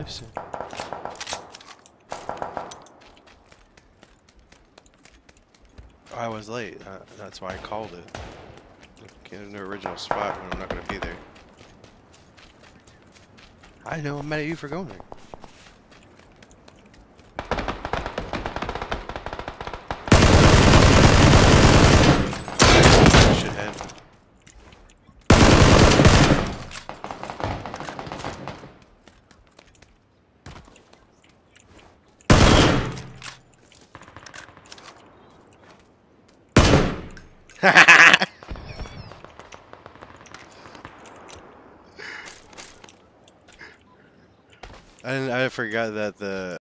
listen. I was late. That's why I called it. Get in the original spot when I'm not gonna be there. I know I'm mad at you for going there. Shithead. I forgot that the